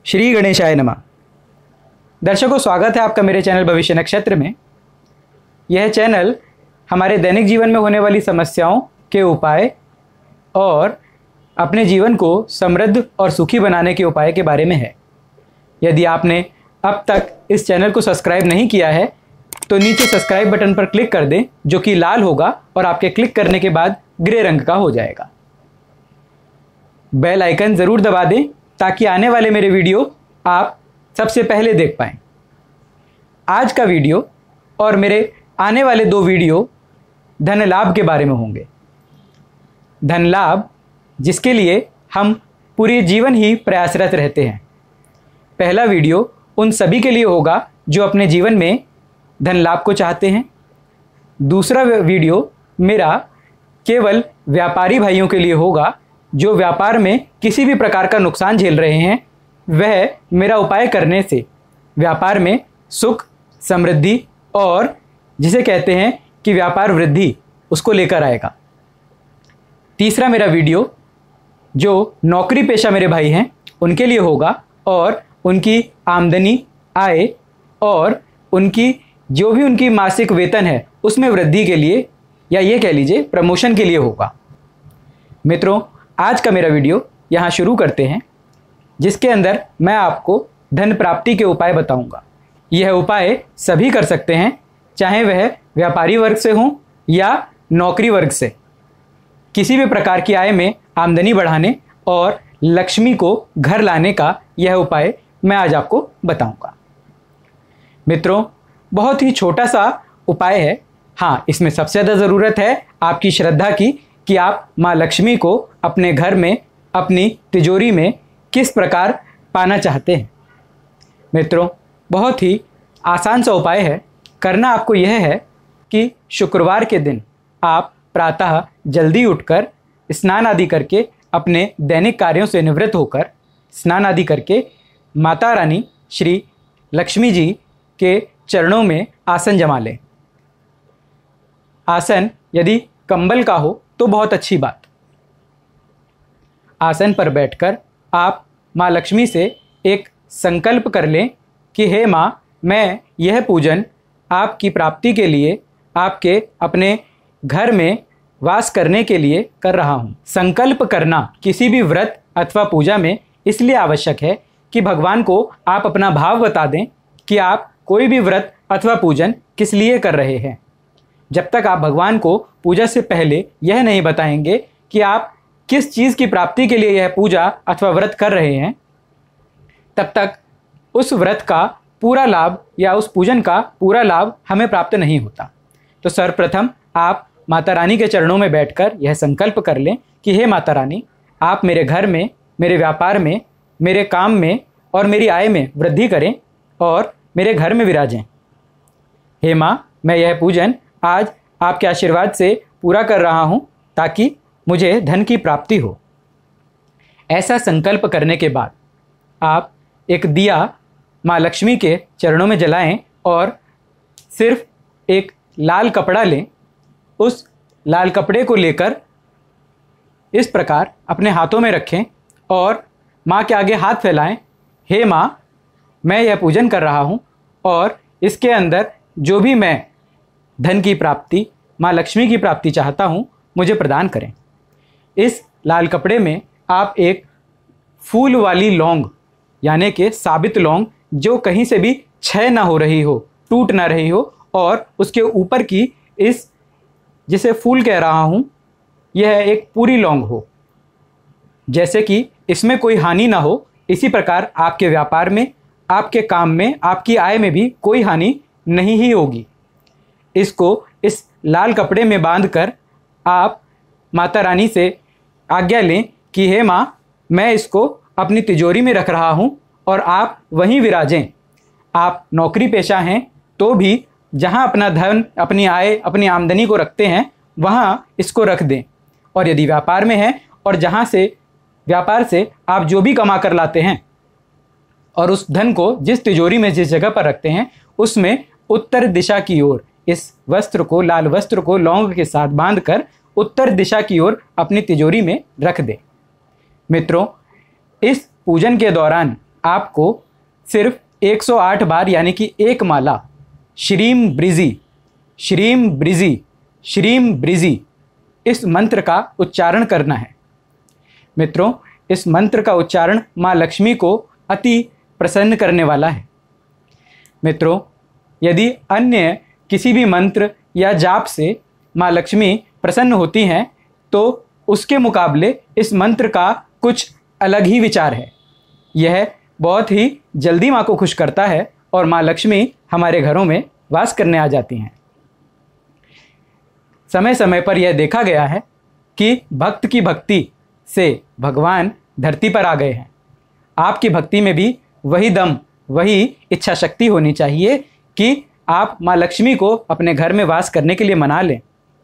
श्री गणेशाय नमः। दर्शकों, स्वागत है आपका मेरे चैनल भविष्य नक्षत्र में। यह चैनल हमारे दैनिक जीवन में होने वाली समस्याओं के उपाय और अपने जीवन को समृद्ध और सुखी बनाने के उपाय के बारे में है। यदि आपने अब तक इस चैनल को सब्सक्राइब नहीं किया है तो नीचे सब्सक्राइब बटन पर क्लिक कर दें, जो कि लाल होगा और आपके क्लिक करने के बाद ग्रे रंग का हो जाएगा। बेल आइकन ज़रूर दबा दें ताकि आने वाले मेरे वीडियो आप सबसे पहले देख पाएं। आज का वीडियो और मेरे आने वाले 2 वीडियो धन लाभ के बारे में होंगे। धन लाभ जिसके लिए हम पूरे जीवन ही प्रयासरत रहते हैं। पहला वीडियो उन सभी के लिए होगा जो अपने जीवन में धन लाभ को चाहते हैं। दूसरा वीडियो मेरा केवल व्यापारी भाइयों के लिए होगा जो व्यापार में किसी भी प्रकार का नुकसान झेल रहे हैं। वह मेरा उपाय करने से व्यापार में सुख, समृद्धि और जिसे कहते हैं कि व्यापार वृद्धि, उसको लेकर आएगा। तीसरा मेरा वीडियो जो नौकरी पेशा मेरे भाई हैं उनके लिए होगा और उनकी आमदनी, आय और उनकी जो भी उनकी मासिक वेतन है उसमें वृद्धि के लिए, या ये कह लीजिए प्रमोशन के लिए होगा। मित्रों, आज का मेरा वीडियो यहाँ शुरू करते हैं, जिसके अंदर मैं आपको धन प्राप्ति के उपाय बताऊंगा। यह उपाय सभी कर सकते हैं, चाहे वह व्यापारी वर्ग से हों या नौकरी वर्ग से। किसी भी प्रकार की आय में आमदनी बढ़ाने और लक्ष्मी को घर लाने का यह उपाय मैं आज आपको बताऊंगा। मित्रों, बहुत ही छोटा सा उपाय है। हाँ, इसमें सबसे ज़्यादा ज़रूरत है आपकी श्रद्धा की कि आप माँ लक्ष्मी को अपने घर में, अपनी तिजोरी में किस प्रकार पाना चाहते हैं। मित्रों, बहुत ही आसान सा उपाय है। करना आपको यह है कि शुक्रवार के दिन आप प्रातः जल्दी उठकर स्नान आदि करके, अपने दैनिक कार्यों से निवृत्त होकर स्नान आदि करके माता रानी श्री लक्ष्मी जी के चरणों में आसन जमा लें। आसन यदि कंबल का हो तो बहुत अच्छी बात। आसन पर बैठकर आप माँ लक्ष्मी से एक संकल्प कर लें कि हे माँ, मैं यह पूजन आपकी प्राप्ति के लिए, आपके अपने घर में वास करने के लिए कर रहा हूँ। संकल्प करना किसी भी व्रत अथवा पूजा में इसलिए आवश्यक है कि भगवान को आप अपना भाव बता दें कि आप कोई भी व्रत अथवा पूजन किस लिए कर रहे हैं। जब तक आप भगवान को पूजा से पहले यह नहीं बताएंगे कि आप किस चीज़ की प्राप्ति के लिए यह पूजा अथवा व्रत कर रहे हैं, तब तक उस व्रत का पूरा लाभ या उस पूजन का पूरा लाभ हमें प्राप्त नहीं होता। तो सर्वप्रथम आप माता रानी के चरणों में बैठकर यह संकल्प कर लें कि हे माता रानी, आप मेरे घर में, मेरे व्यापार में, मेरे काम में और मेरी आय में वृद्धि करें और मेरे घर में विराजें। हे माँ, मैं यह पूजन आज आपके आशीर्वाद से पूरा कर रहा हूँ ताकि मुझे धन की प्राप्ति हो। ऐसा संकल्प करने के बाद आप एक दिया माँ लक्ष्मी के चरणों में जलाएं और सिर्फ एक लाल कपड़ा लें। उस लाल कपड़े को लेकर इस प्रकार अपने हाथों में रखें और माँ के आगे हाथ फैलाएं। हे माँ, मैं यह पूजन कर रहा हूँ और इसके अंदर जो भी मैं धन की प्राप्ति, माँ लक्ष्मी की प्राप्ति चाहता हूँ, मुझे प्रदान करें। इस लाल कपड़े में आप एक फूल वाली लौंग, यानी कि साबित लौंग, जो कहीं से भी क्षय ना हो रही हो, टूट ना रही हो, और उसके ऊपर की इस, जिसे फूल कह रहा हूँ, यह एक पूरी लौंग हो, जैसे कि इसमें कोई हानि ना हो। इसी प्रकार आपके व्यापार में, आपके काम में, आपकी आय में भी कोई हानि नहीं ही होगी। इसको इस लाल कपड़े में बांधकर आप माता रानी से आज्ञा लें कि हे माँ, मैं इसको अपनी तिजोरी में रख रहा हूँ और आप वहीं विराजें। आप नौकरी पेशा हैं तो भी जहाँ अपना धन, अपनी आय, अपनी आमदनी को रखते हैं वहाँ इसको रख दें। और यदि व्यापार में हैं और जहाँ से व्यापार से आप जो भी कमा कर लाते हैं और उस धन को जिस तिजोरी में, जिस जगह पर रखते हैं, उसमें उत्तर दिशा की ओर इस वस्त्र को, लाल वस्त्र को लौंग के साथ बांधकर उत्तर दिशा की ओर अपनी तिजोरी में रख दें। मित्रों, इस पूजन के दौरान आपको सिर्फ 108 बार यानी कि एक माला श्रीम ब्रिजी श्रीम ब्रिजी श्रीम ब्रिजी इस मंत्र का उच्चारण करना है। मित्रों, इस मंत्र का उच्चारण माँ लक्ष्मी को अति प्रसन्न करने वाला है। मित्रों, यदि अन्य किसी भी मंत्र या जाप से माँ लक्ष्मी प्रसन्न होती हैं तो उसके मुकाबले इस मंत्र का कुछ अलग ही विचार है। यह बहुत ही जल्दी माँ को खुश करता है और माँ लक्ष्मी हमारे घरों में वास करने आ जाती हैं। समय समय पर यह देखा गया है कि भक्त की भक्ति से भगवान धरती पर आ गए हैं। आपकी भक्ति में भी वही दम, वही इच्छा शक्ति होनी चाहिए कि आप माँ लक्ष्मी को अपने घर में वास करने के लिए मना लें।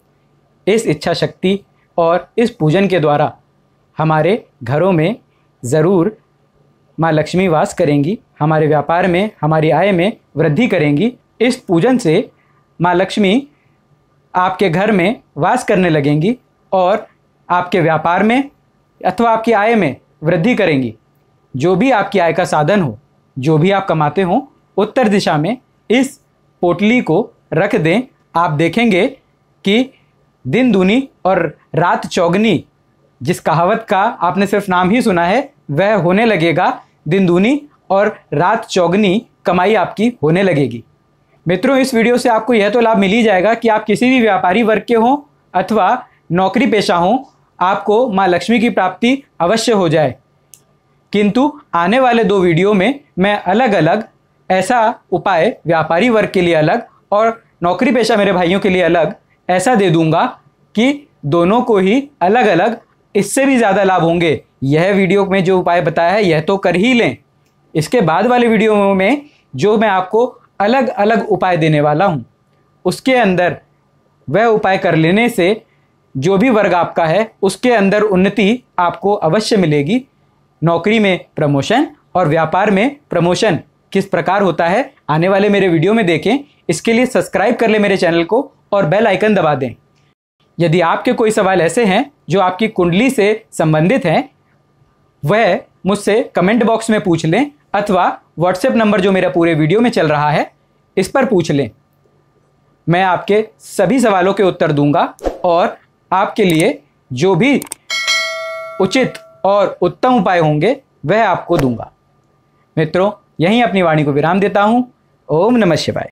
इस इच्छा शक्ति और इस पूजन के द्वारा हमारे घरों में ज़रूर माँ लक्ष्मी वास करेंगी, हमारे व्यापार में, हमारी आय में वृद्धि करेंगी। इस पूजन से माँ लक्ष्मी आपके घर में वास करने लगेंगी और आपके व्यापार में अथवा आपकी आय में वृद्धि करेंगी। जो भी आपकी आय का साधन हो, जो भी आप कमाते हो, उत्तर दिशा में इस पोटली को रख दें। आप देखेंगे कि दिन दूनी और रात चौगनी, जिस कहावत का आपने सिर्फ नाम ही सुना है, वह होने लगेगा। दिन दूनी और रात चौगनी कमाई आपकी होने लगेगी। मित्रों, इस वीडियो से आपको यह तो लाभ मिल ही जाएगा कि आप किसी भी व्यापारी वर्ग के हों अथवा नौकरी पेशा हों, आपको माँ लक्ष्मी की प्राप्ति अवश्य हो जाए। किंतु आने वाले 2 वीडियो में मैं अलग अलग ऐसा उपाय व्यापारी वर्ग के लिए अलग और नौकरी पेशा मेरे भाइयों के लिए अलग ऐसा दे दूंगा कि दोनों को ही अलग अलग इससे भी ज़्यादा लाभ होंगे। यह वीडियो में जो उपाय बताया है यह तो कर ही लें, इसके बाद वाले वीडियो में जो मैं आपको अलग अलग उपाय देने वाला हूं, उसके अंदर वह उपाय कर लेने से जो भी वर्ग आपका है उसके अंदर उन्नति आपको अवश्य मिलेगी। नौकरी में प्रमोशन और व्यापार में प्रमोशन किस प्रकार होता है आने वाले मेरे वीडियो में देखें। इसके लिए सब्सक्राइब कर ले मेरे चैनल को और बेल आइकन दबा दें। यदि आपके कोई सवाल ऐसे हैं जो आपकी कुंडली से संबंधित हैं, वह मुझसे कमेंट बॉक्स में पूछ लें अथवा व्हाट्सएप नंबर जो मेरा पूरे वीडियो में चल रहा है इस पर पूछ लें। मैं आपके सभी सवालों के उत्तर दूंगा और आपके लिए जो भी उचित और उत्तम उपाय होंगे वह आपको दूंगा। मित्रों, यहीं अपनी वाणी को विराम देता हूं। ओम नमः शिवाय।